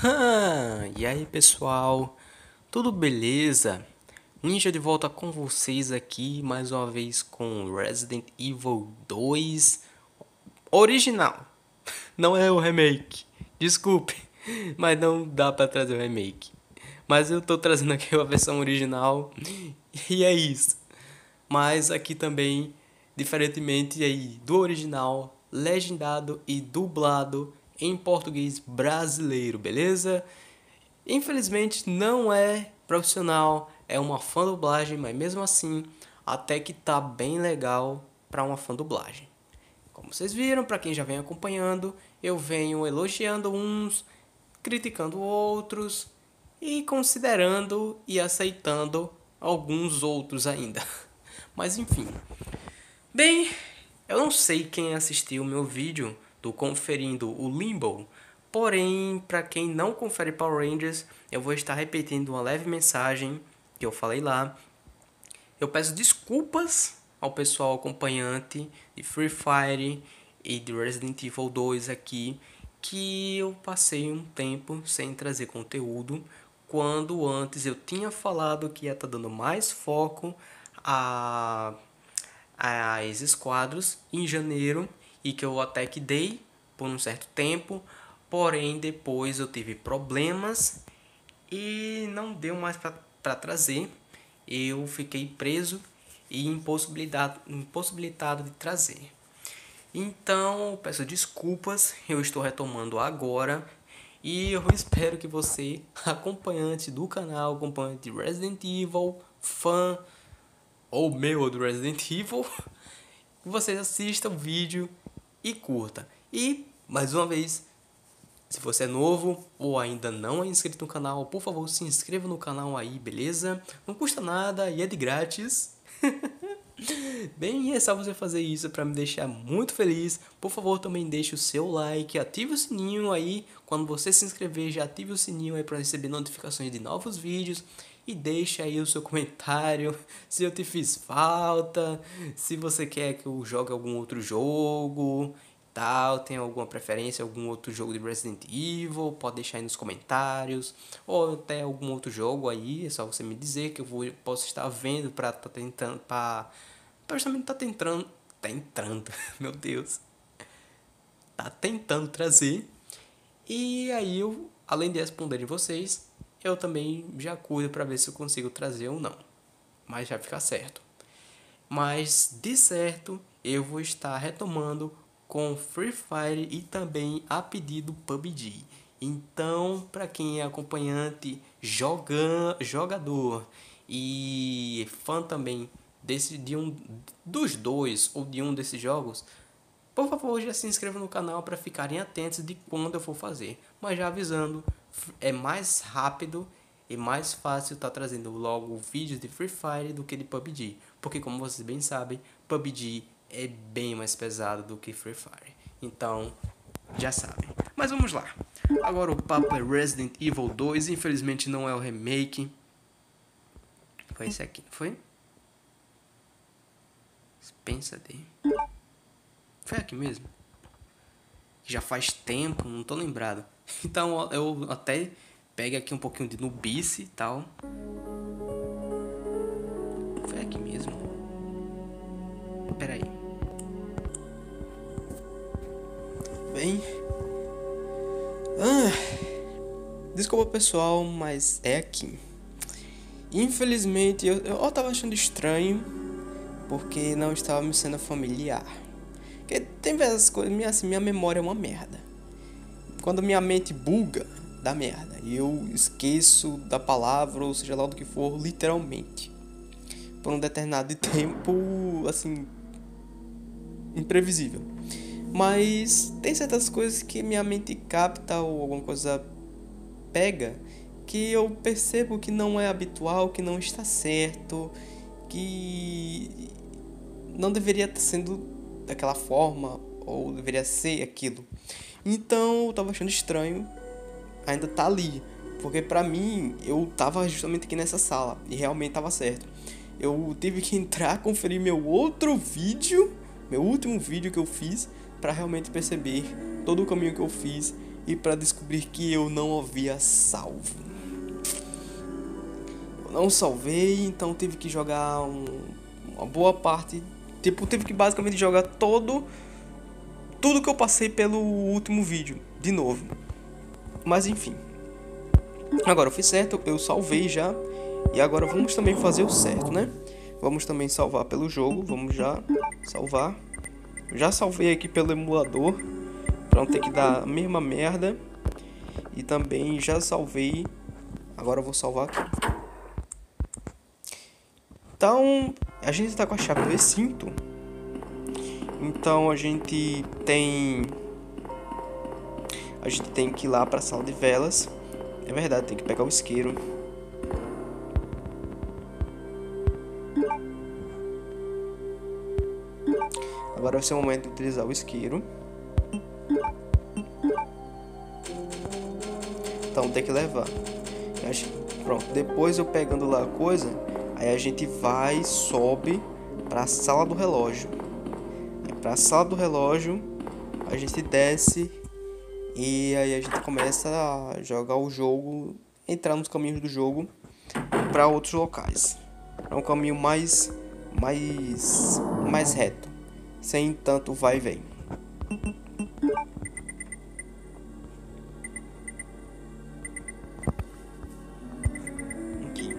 E aí pessoal, tudo beleza? Ninja de volta com vocês aqui mais uma vez com Resident Evil 2 original. Não é o remake, desculpe, mas não dá pra trazer o remake. Mas eu tô trazendo aqui a versão original e é isso. Mas aqui também, diferentemente aí do original, legendado e dublado em português brasileiro, beleza? Infelizmente não é profissional, é uma fã dublagem, mas mesmo assim, até que tá bem legal para uma fã dublagem. Como vocês viram, para quem já vem acompanhando, eu venho elogiando uns, criticando outros e considerando e aceitando alguns outros ainda. Mas enfim. Bem, eu não sei quem assistiu o meu vídeo do Conferindo o Limbo, porém, para quem não confere Power Rangers, eu vou estar repetindo uma leve mensagem que eu falei lá. Eu peço desculpas ao pessoal acompanhante de Free Fire e de Resident Evil 2 aqui, que eu passei um tempo sem trazer conteúdo, quando antes eu tinha falado que ia estar dando mais foco a esses quadros em janeiro e que eu até que dei por um certo tempo, porém depois eu tive problemas e não deu mais para trazer. Eu fiquei preso e impossibilitado de trazer. Então, peço desculpas, eu estou retomando agora e eu espero que você, acompanhante do canal, acompanhante de Resident Evil, fã ou meu do Resident Evil, vocês assistam o vídeo e curta. E, mais uma vez, se você é novo ou ainda não é inscrito no canal, por favor, se inscreva no canal aí, beleza? Não custa nada e é de grátis. Bem, é só você fazer isso para me deixar muito feliz. Por favor, também deixe o seu like, ative o sininho aí. Quando você se inscrever, já ative o sininho aí para receber notificações de novos vídeos. E deixe aí o seu comentário, se eu te fiz falta, se você quer que eu jogue algum outro jogo, tal, tem alguma preferência, algum outro jogo de Resident Evil, pode deixar aí nos comentários, ou até algum outro jogo aí, é só você me dizer que posso estar vendo para tá tentando, para justamente tá entrando, meu Deus, tá tentando trazer. E aí eu, além de responderem vocês, eu também já cuido para ver se eu consigo trazer ou não. Mas já fica certo. Mas de certo, eu vou estar retomando com Free Fire e também a pedido PUBG. Então, para quem é acompanhante, jogador e fã também de um dos dois ou de um desses jogos, por favor, já se inscreva no canal para ficarem atentos de quando eu for fazer. Mas já avisando, é mais rápido e mais fácil estar trazendo logo vídeos de Free Fire do que de PUBG. Porque como vocês bem sabem, PUBG é bem mais pesado do que Free Fire. Então, já sabem. Mas vamos lá. Agora o papo é Resident Evil 2. Infelizmente não é o remake. Foi esse aqui, não foi? Pensa de... Foi aqui mesmo? Já faz tempo, não tô lembrado. Então eu até pego aqui um pouquinho de nubice e tal. Foi aqui mesmo. Pera aí. Bem... desculpa pessoal, mas é aqui. Infelizmente eu tava achando estranho, porque não estava me sendo familiar. Porque tem vezes assim, minha memória é uma merda. Quando minha mente buga, dá merda. E eu esqueço da palavra, ou seja lá do que for, literalmente. Por um determinado tempo, assim, imprevisível. Mas tem certas coisas que minha mente capta ou alguma coisa pega, que eu percebo que não é habitual, que não está certo, que não deveria estar sendo daquela forma, ou deveria ser aquilo. Então eu tava achando estranho ainda tá ali, porque pra mim eu tava justamente aqui nessa sala e realmente tava certo. Eu tive que entrar, conferir meu outro vídeo, meu último vídeo que eu fiz, pra realmente perceber todo o caminho que eu fiz e para descobrir que eu não havia salvo. Eu não salvei, então tive que jogar uma boa parte. Tipo, tive que basicamente jogar tudo que eu passei pelo último vídeo de novo. Mas enfim. Agora eu fiz certo, eu salvei já. E agora vamos também fazer o certo, né? Vamos também salvar pelo jogo. Vamos já salvar. Já salvei aqui pelo emulador, pra não ter que dar a mesma merda. E também já salvei. Agora eu vou salvar aqui. Então, a gente tá com a chave do recinto. Então a gente tem que ir lá pra sala de velas. É verdade, tem que pegar o isqueiro. Agora vai ser o momento de utilizar o isqueiro. Então tem que levar. Pronto, depois eu pegando lá a coisa, aí a gente vai, sobe pra sala do relógio. Pra sala do relógio, a gente desce e aí a gente começa a jogar o jogo, entrar nos caminhos do jogo para outros locais. É um caminho mais reto, sem tanto vai e vem. Aqui.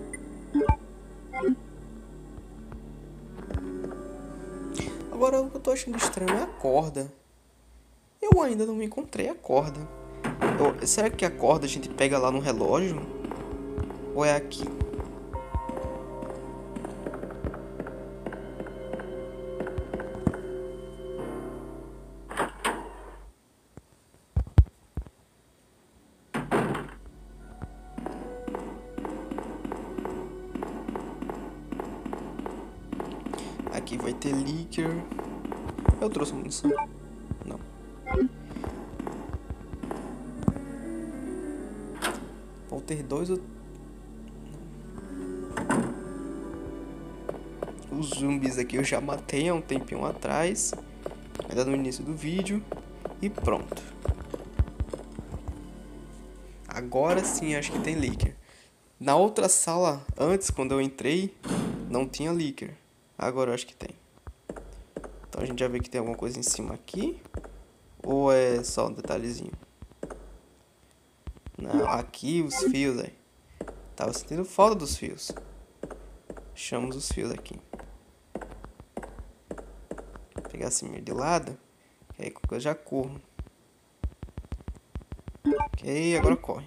Agora o que eu tô achando estranho é a corda. Eu ainda não encontrei a corda. Será que a corda a gente pega lá no relógio? Ou é aqui? Aqui vai ter líquior. Eu trouxe munição? Não. Vou ter dois. Os zumbis aqui eu já matei há um tempinho atrás. Ainda no início do vídeo. E pronto. Agora sim acho que tem líquior. Na outra sala, antes, quando eu entrei, não tinha líquior. Agora eu acho que tem. Então a gente já vê que tem alguma coisa em cima aqui. Ou é só um detalhezinho? Não, aqui os fios, aí. Tava sentindo falta dos fios. Achamos os fios aqui. Vou pegar assim meio de lado. Que aí eu já corro. Ok, agora corre.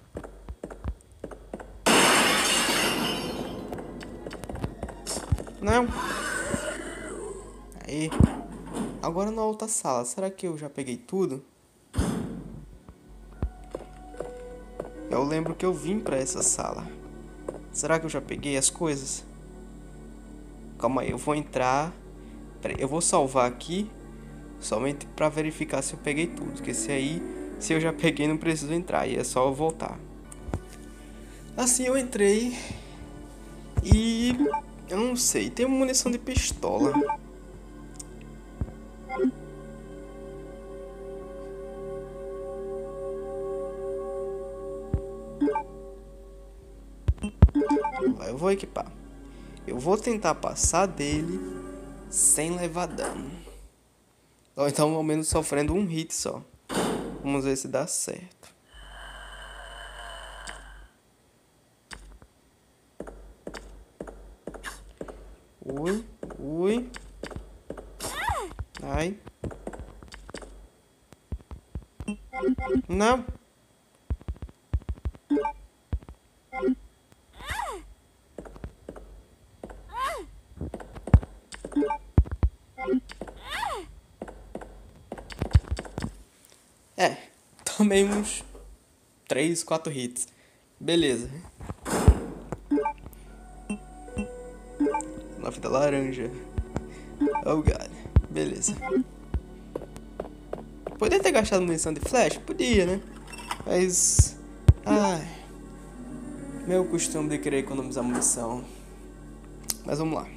Não. Aí. Agora na outra sala. Será que eu já peguei tudo? Eu lembro que eu vim pra essa sala. Será que eu já peguei as coisas? Calma aí, eu vou entrar. Eu vou salvar aqui. Somente pra verificar se eu peguei tudo. Porque se eu já peguei, não preciso entrar. E é só eu voltar. Assim eu entrei. E... eu não sei, tem munição de pistola. Eu vou equipar. Eu vou tentar passar dele sem levar dano. Ou então ao menos sofrendo um hit só. Vamos ver se dá certo. Ui, ui. Ai. Não. É, tomei uns 3, 4 hits. Beleza. Na fita laranja. Oh god. Beleza. Poderia ter gastado munição de flash? Podia, né? Mas... ai... meu costume de querer economizar munição. Mas vamos lá.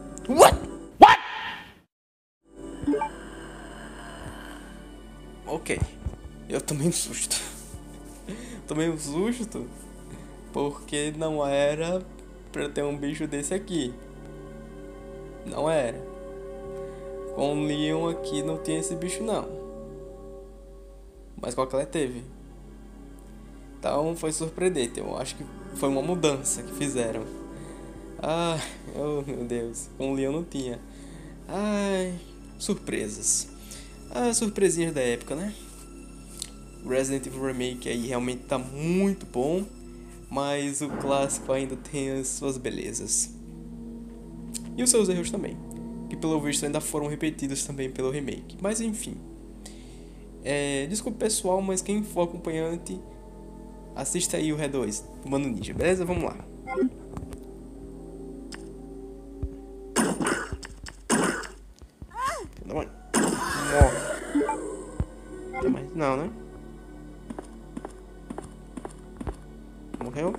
What? Ok. Eu tomei um susto. Tomei um susto porque não era pra ter um bicho desse aqui. Não era. Com o Leon aqui não tinha esse bicho não. Mas com a Claire teve. Então foi surpreendente. Eu acho que foi uma mudança que fizeram. Ah, oh meu Deus. Com o Leon não tinha. Ai, surpresas. Ah, surpresinhas da época, né? O Resident Evil Remake aí realmente tá muito bom, mas o clássico ainda tem as suas belezas. E os seus erros também, que pelo visto ainda foram repetidos também pelo remake. Mas enfim. Desculpa pessoal, mas quem for acompanhante, assista aí o Red 2 do Mano Ninja, beleza? Vamos lá. Morre. Tem mais? Não, né? Morreu?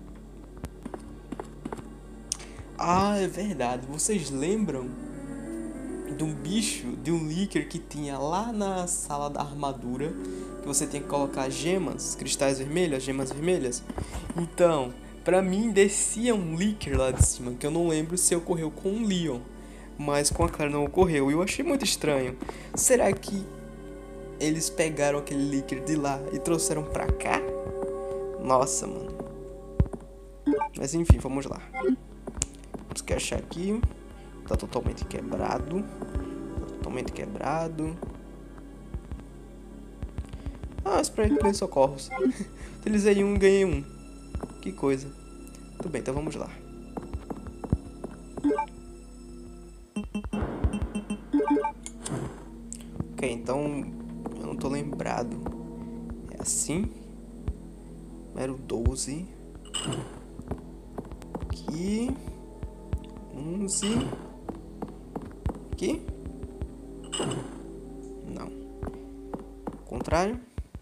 Ah, é verdade. Vocês lembram de um bicho, de um Licker que tinha lá na sala da armadura, que você tinha que colocar gemas, cristais vermelhos, gemas vermelhas? Então, pra mim descia um Licker lá de cima, que eu não lembro se ocorreu com o Leon, mas com a Claire não ocorreu. E eu achei muito estranho. Será que eles pegaram aquele Licker de lá e trouxeram pra cá? Nossa, mano. Mas enfim, vamos lá. Vamos que achar aqui. Tá totalmente quebrado. Ah, spray de primeiros socorros. Utilizei um e ganhei um. Que coisa. Tudo bem, então vamos lá. Ok, então eu não tô lembrado. É assim. Número 12. Aqui. 11. Aqui. Não. Contrário.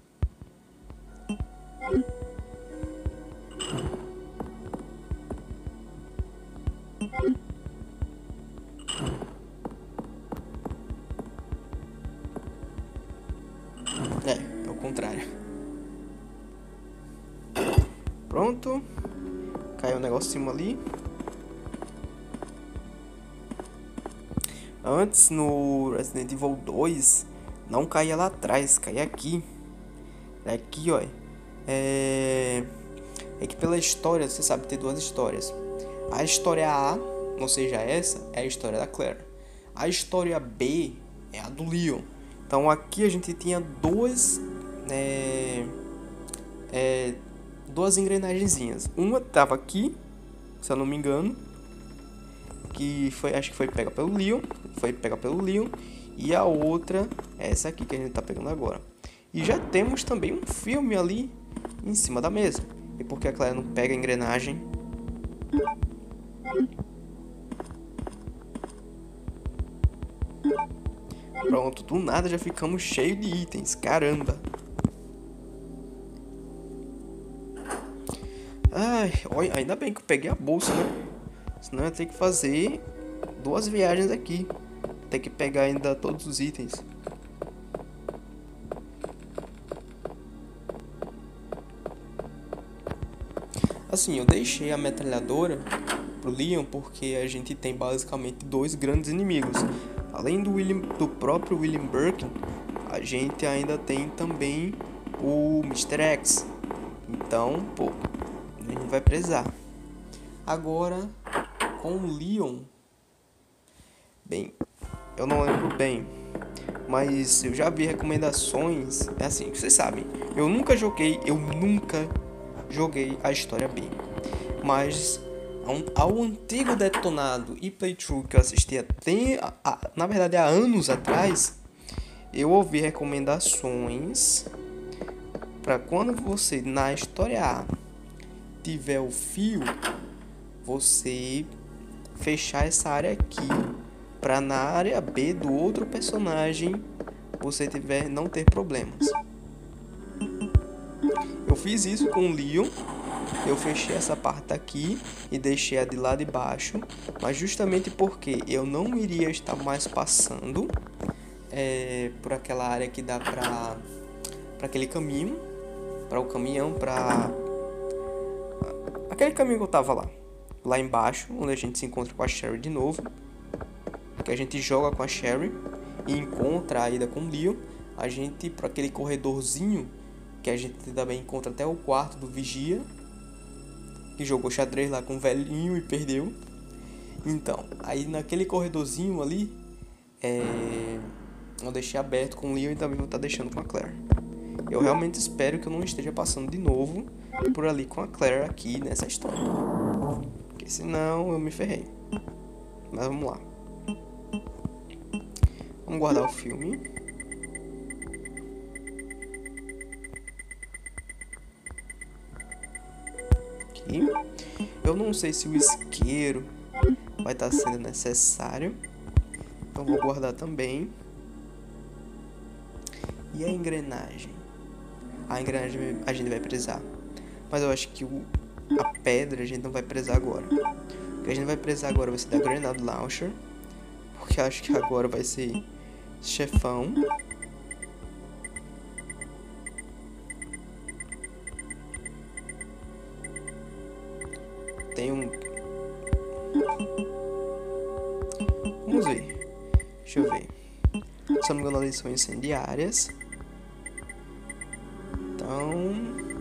É o contrário. Pronto. Caiu um negócio em cima ali. Antes, no Resident Evil 2, não caía lá atrás, caía aqui. Aqui, ó. É que pela história, você sabe ter duas histórias. A história A, ou seja, essa é a história da Claire. A história B é a do Leon. Então aqui a gente tinha duas engrenagenzinhas. Uma tava aqui, se eu não me engano, que foi, acho que foi pega pelo Leon, e a outra é essa aqui que a gente tá pegando agora. E já temos também um filme ali em cima da mesa. E por que a Claire não pega a engrenagem? Pronto, do nada já ficamos cheios de itens, caramba. Ai, olha, ainda bem que eu peguei a bolsa, né? Senão eu ia ter que fazer 2 viagens aqui. Ter que pegar ainda todos os itens. Assim, eu deixei a metralhadora pro Leon porque a gente tem basicamente 2 grandes inimigos. Além do próprio William Birkin, a gente ainda tem também o Mr. X. Então, pô, a gente vai precisar. Agora, com o Leon, bem, eu não lembro bem, mas eu já vi recomendações. É assim, vocês sabem, eu nunca joguei a história B, mas ao antigo Detonado e Playthrough que eu assistia na verdade há anos atrás, eu ouvi recomendações para quando você na história A tiver o fio, você fechar essa área aqui para na área B do outro personagem você não ter problemas. Eu fiz isso com o Leon. Eu fechei essa parte aqui e deixei a de lá de baixo, mas justamente porque eu não iria estar mais passando por aquela área que dá pra para aquele caminho, para o caminhão, para aquele caminho que eu tava lá embaixo, onde a gente se encontra com a Sherry de novo, que a gente joga com a Sherry e encontra a ida com o Leon. A gente ir para aquele corredorzinho que a gente também encontra até o quarto do vigia, que jogou xadrez lá com o velhinho e perdeu. Então, aí naquele corredorzinho ali, eu deixei aberto com o Leon e também vou estar deixando com a Claire. Eu realmente espero que eu não esteja passando de novo por ali com a Claire aqui nessa história, porque senão eu me ferrei. Mas vamos lá. Vamos guardar o filme. Aqui. Eu não sei se o isqueiro vai estar sendo necessário, então vou guardar também. E a engrenagem? A engrenagem a gente vai precisar, mas eu acho que a pedra a gente não vai precisar agora. O que a gente vai precisar agora vai ser da Grenade Launcher, porque acho que agora vai ser chefão. Tem um... Vamos ver. Deixa eu ver. Se eu não me engano, eles são incendiárias. Então...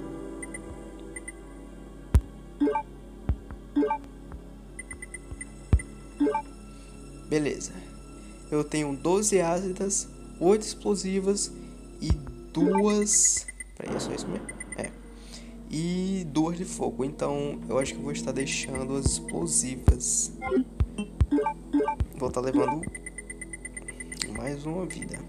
beleza. Eu tenho 12 ácidas, 8 explosivas e 2... Peraí, é só isso mesmo? E 2 de fogo. Então eu acho que eu vou estar deixando as explosivas. Vou estar levando mais uma vida.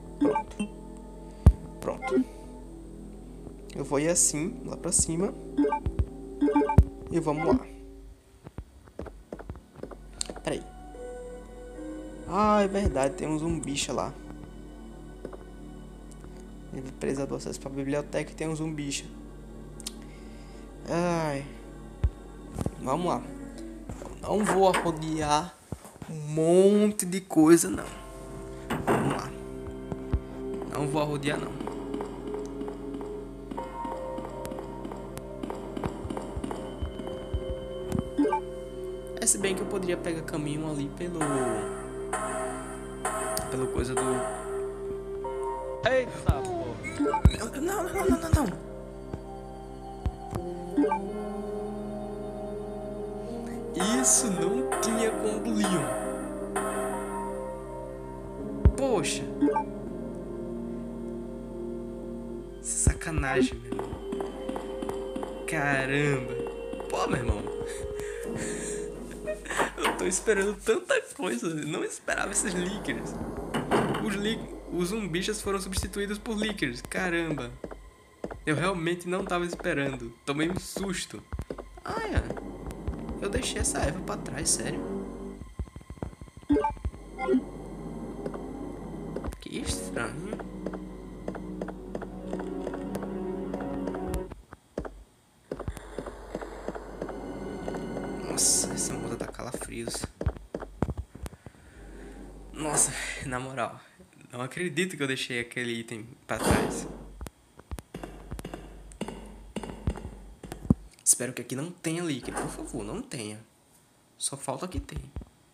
Pronto. Eu vou ir assim, lá pra cima. E vamos lá. Peraí. Ah, é verdade, tem um zumbicha lá. Ele vai precisar do acesso pra biblioteca e tem um zumbicha. Ai. Vamos lá. Eu não vou arrodear um monte de coisa, não. Vamos lá. Não vou arrodear, não. Se bem que eu poderia pegar caminho ali pelo coisa do... Eita, porra. Não. Isso não tinha com o Leon. Poxa. Sacanagem, meu irmão. Caramba. Pô, meu irmão. Eu tô esperando tanta coisa. Eu não esperava esses leakers. Os zumbichas foram substituídos por leakers. Caramba. Eu realmente não tava esperando. Tomei um susto. Eu deixei essa erva pra trás, sério. Que estranho. Nossa, essa muda dá calafrios. Nossa, na moral, não acredito que eu deixei aquele item pra trás. Espero que aqui não tenha leaker, por favor, não tenha. Só falta que tem.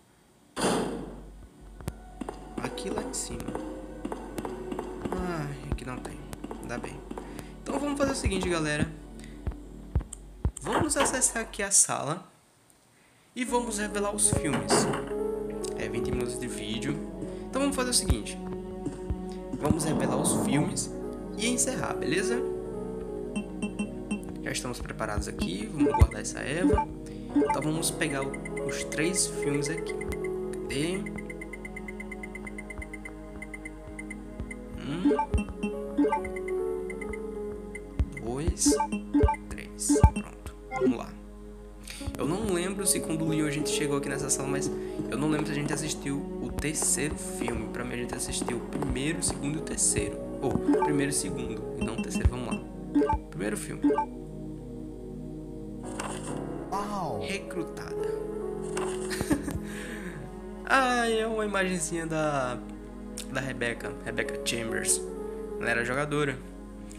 Aqui lá em cima. Aqui não tem. Ainda bem. Então vamos fazer o seguinte, galera. Vamos acessar aqui a sala e vamos revelar os filmes. 20 minutos de vídeo. Então vamos fazer o seguinte. Vamos revelar os filmes e encerrar, beleza? Já estamos preparados aqui. Vamos guardar essa erva. Então vamos pegar os 3 filmes aqui. Cadê? 2, 3. Pronto. Vamos lá. Eu não lembro se quando o Leon a gente chegou aqui nessa sala, mas eu não lembro se a gente assistiu o 3º filme. Pra mim a gente assistiu o 1º, o 2º e o 3º. Ou, 1º e 2º, e não o 3º, vamos lá. 1º filme. Uau! Recrutada. É uma imagenzinha da Rebecca Chambers. Ela era jogadora.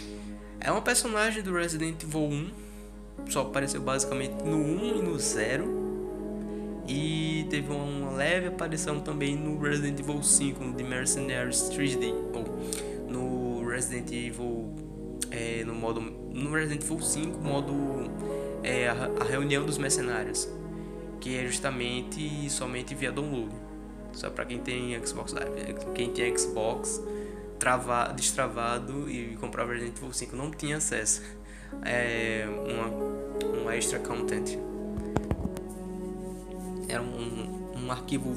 É uma personagem do Resident Evil 1, só apareceu basicamente no 1 e no 0. E teve uma leve aparição também no Resident Evil 5, no The Mercenaries 3D, ou no Resident Evil, no Resident Evil 5, modo a reunião dos mercenários, que é justamente somente via download, só para quem tem Xbox Live. Quem tem Xbox destravado e comprava Resident Evil 5 não tinha acesso. É uma extra content. Era um arquivo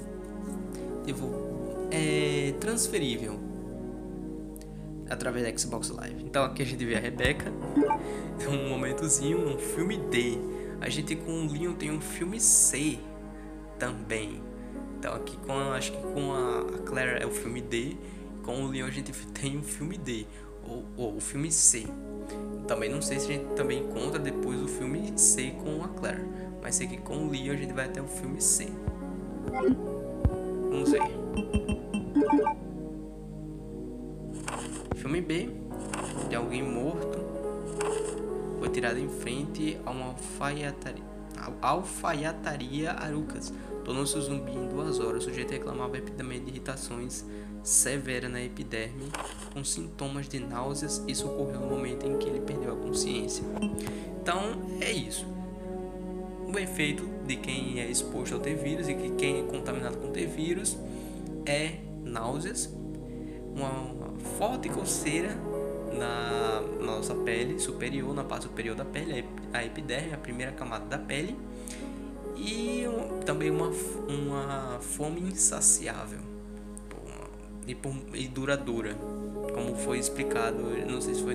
transferível através da Xbox Live. Então aqui a gente vê a Rebecca, um momentozinho, um filme D. A gente com o Leon tem um filme C também. Então aqui acho que com a Claire é o filme D, com o Leon a gente tem um filme D, ou o filme C. Também não sei se a gente também encontra depois o filme C com a Claire, mas sei que com o Leon a gente vai até o filme C. Vamos ver. Filme B, de alguém morto foi tirado em frente a uma alfaiataria Arucas. Tornou-se um zumbi em 2 horas. O sujeito reclamava epidemia de irritações severa na epiderme, com sintomas de náuseas. Isso ocorreu no momento em que ele perdeu a consciência. Então é isso. O efeito de quem é exposto ao T-vírus e que quem é contaminado com T-vírus é náuseas, uma forte coceira na nossa pele superior, na parte superior da pele, a epiderme, a primeira camada da pele, e também uma fome insaciável e duradoura, como foi explicado, não sei se foi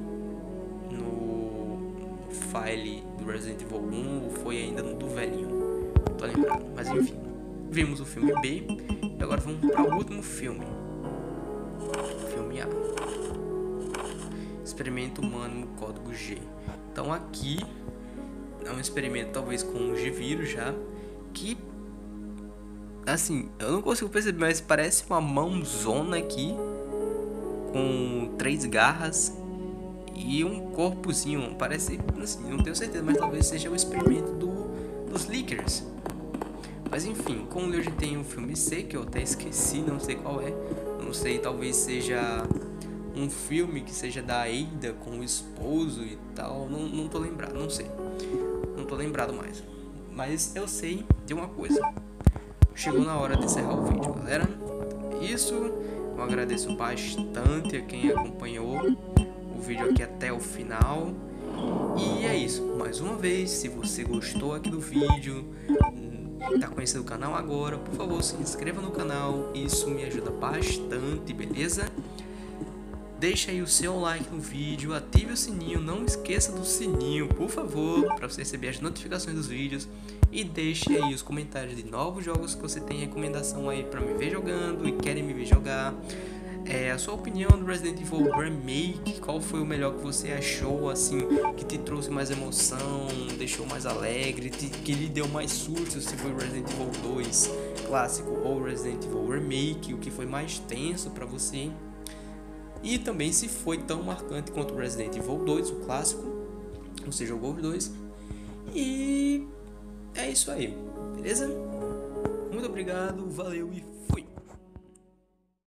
no file do Resident Evil 1 ou foi ainda no do velhinho, não tô lembrado, mas enfim, vimos o filme B e agora vamos para o último filme. Filme A, Experimento Humano Código G. Então aqui é um experimento talvez com um G-vírus já, que assim, eu não consigo perceber, mas parece uma mãozona aqui com 3 garras e um corpozinho, parece assim, não tenho certeza, mas talvez seja o experimento dos Lickers. Mas enfim, com o Leon tem um filme C, que eu até esqueci, não sei qual é. Não sei, talvez seja um filme que seja da Ada com o esposo e tal. Não tô lembrado, não sei. Não tô lembrado mais. Mas eu sei de uma coisa. Chegou na hora de encerrar o vídeo, galera. Isso, eu agradeço bastante a quem acompanhou o vídeo aqui até o final. E é isso, mais uma vez, se você gostou aqui do vídeo, tá conhecendo o canal agora, por favor se inscreva no canal, isso me ajuda bastante, beleza? Deixa aí o seu like no vídeo, ative o sininho, não esqueça do sininho, por favor, para você receber as notificações dos vídeos. E deixe aí os comentários de novos jogos que você tem recomendação aí para me ver jogando e querem me ver jogar. A sua opinião do Resident Evil Remake, qual foi o melhor que você achou, assim, que te trouxe mais emoção, deixou mais alegre, que lhe deu mais susto, se foi Resident Evil 2 clássico ou Resident Evil Remake, o que foi mais tenso pra você, e também se foi tão marcante quanto Resident Evil 2, o clássico, você jogou os dois, e é isso aí, beleza? Muito obrigado, valeu e